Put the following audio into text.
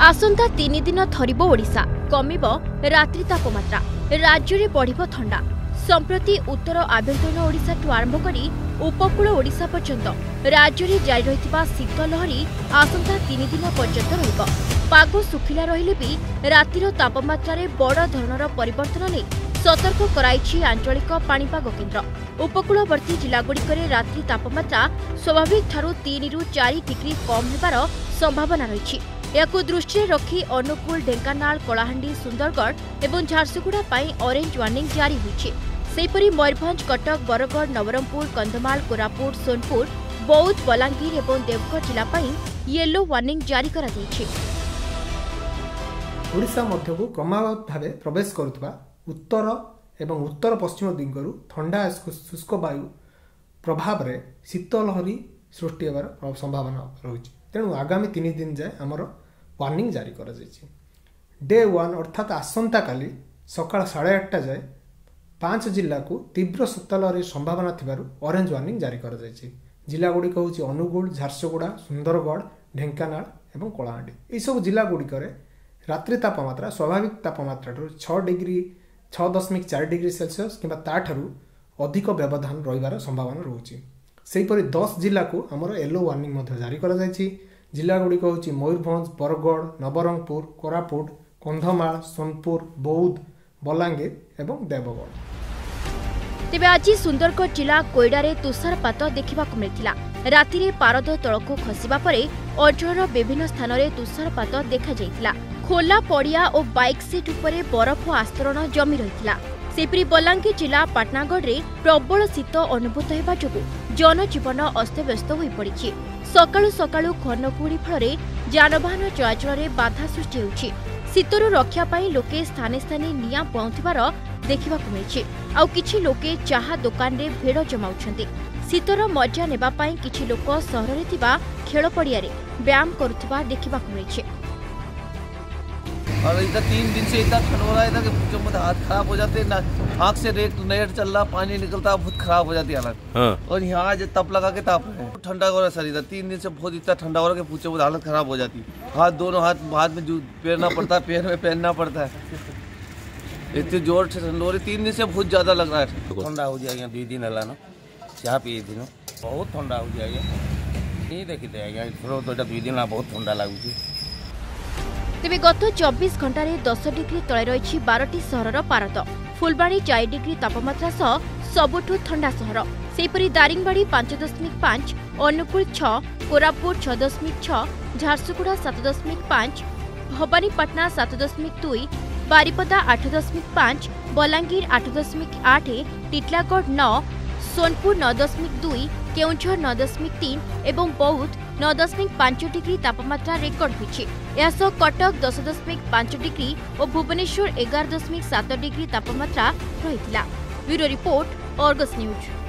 आसंता 3 दिन थरिब ओडिशा कमिब रात्रि तापमात्रा राज्य में बढ़िब ठंडा। संप्रति उत्तर आभ्यंतरीण ओडिशा ठू आरंभ करी उपकूल ओडिशा पर्यंत राज्य में जारी रहिथिबा शीत लहरी आसंता 3 दिन पर्यंत रहिब। पाग सुखिला रहिले भी रातिर तापमात्रा रे बड़ धरणर परिवर्तन नै सतर्क कराइछि आंचलिक पाणीपाग केन्द्र। उपकूलवर्ती जिलागुड़िकरे रात्रि तापमात्रा स्वाभाविक ठारू 3 रु 4 डिग्री कम हेबार संभावना रहिछि। याकु दृष्टि रखी अनुकूल, ढेंकानाल, कलाहांडी, सुंदरगढ़ एवं झारसुगुड़ा पाई ऑरेंज वार्निंग जारी होइछि। सेहिपरि मयूरभंज, कटक, बरगढ़, नवरंगपुर, कंधमाल, कोरापुट, सोनपुर, बौद्ध, बलांगीर एवं देवगढ़ जिला पाई येलो वार्निंग जारी करा दैछि। ओडिशा मध्यकु क्रमागत भावे प्रवेश करुवा उत्तर एवं उत्तर पश्चिम दिगरु ठंडा शुष्क वायु प्रभाव रे शीत लहरी सृष्टि होबार संभावना रही। तेणु आगामी 3 दिन जाए आमर वार्निंग जारी करा जायछि। डे 1 अर्थात आसंता काली सकाळ 8:30 जाए 5 जिला को तीव्र शीत लहरी संभावना थिबारु ऑरेंज वार्निंग जारी करा जायछि। जिला गुड़िक होछि अनुगुल, झारसुगुड़ा, सुंदरगढ़, ढेंकानाल एवं कलाहांडी। एई सब जिला गुड़िकरे रात्रि तापमात्रा स्वाभाविक तापमात्रा 6.4 डिग्री सेल्सियस किंबा ताठारु अधिक व्यवधान रहिबार संभावना रहुछि। सेहिपरि 10 जिला को आमर येलो वार्निंग मध्य जारी करा जायछि। जिला गुड़िक होछि मयूरभंज, बरगढ़, नवरंगपुर, कोरापुट, कंधमाल, सोनपुर, बौद्ध, बलांगीर एवं देवगढ़। तेबे आज सुंदरगढ़ जिला कोईडारे तुषारपात देखा मिलता। राति रे पारद तलक खसवा परे अंचलर विभिन्न स्थान में तुषारपात देखा जायतिला। खोला पड़िया और बाइक सीट उपरे बरफ आस्तरण जमी रहितिला। सेपरी बलांगीर जिला पाटनागढ़ रे प्रबल शीत अनुभूत हेबा जोगु जनजीवन अस्तव्यस्त होई पड़िछि। सकाळु सकाळु घन कुहुड़ी फल जानवाहन चलाचल में बाधा सृष्टि होछि। शीतरु रक्षा पाई लोके स्थाने स्थाने निया पहुंथिबार देखिबाकु मिलिछि। आउ किछि लोके चाहा दुकान रे भेड़ जमाउछन्ति। शीतर मजा नेबा पाई किछि लोक सहर रे थिबा खेल पड़िया रे व्यायाम करुथिबा देखिबाकु मिलिछि। और इधर 3 दिन से इतना ठंड हो रहा है कि पूछो मत, हाथ खराब हो जाते हैं, आँख से नेट चल रहा, पानी निकलता है, बहुत खराब हो जाती है हालत। हाँ। और यहाँ आज तप लगा के ताप रहे हैं। ठंडा हो रहा है सर, इधर 3 दिन से बहुत इतना ठंडा हो रहा है कि पूछो मत, हालत खराब हो जाती है। दोनों हाथ में जो पहनना पड़ता है, पैर में पहनना पड़ता है। इतने जोर से ठंड हो रही, 3 दिन से बहुत ज्यादा लग रहा है। ठंडा हो जाएगा 2 दिन हला ना चाह पिए दिन बहुत ठंडा हो जाएगा। नहीं देखी तो 2 दिन बहुत ठंडा लगुच। तेबे गत 24 घंटे 10 डिग्री तले रही 12टी सहरर पारद। फुलबाणी 4 डिग्री तापमात्रा सह सबुठु ठंडा सहर। सेहिपरि दारिंगबाड़ी 5.5, अनुकूल 6, कोरापुट 6.6, झारसुगुड़ा 7.5, भवानीपाटना 7.2, बारिपदा 8.5, बलांगीर 8.8, टिटलागढ़ 9, सोनपुर 9.2, केउंझर 9.3 एवं बौद्ध 9.5 डिग्री तापमात्रा रेकर्ड होइछि। यासह कटक 10.5 डिग्री और भुवनेश्वर 11.7 डिग्री तापमात्रा रहिथिला। Bureau report, Argus news.